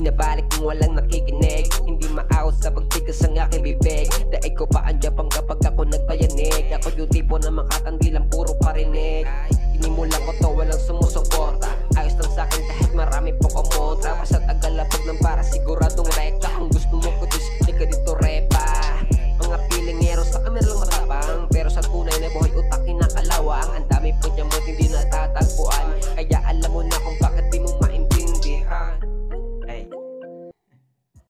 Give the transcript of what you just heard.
binabalik kung walang nakikinig. Hindi maaos sa pagtigas ang aking bibig. Daig ko pa andyapang kapag ako nagpayanig. Ako yung tipo na makatandi lang puro parinig. Inimulan ko to walang sumusuporta. Ayos lang sa'kin kahit marami pong kumontra. Basta tagalapag ng para siguradong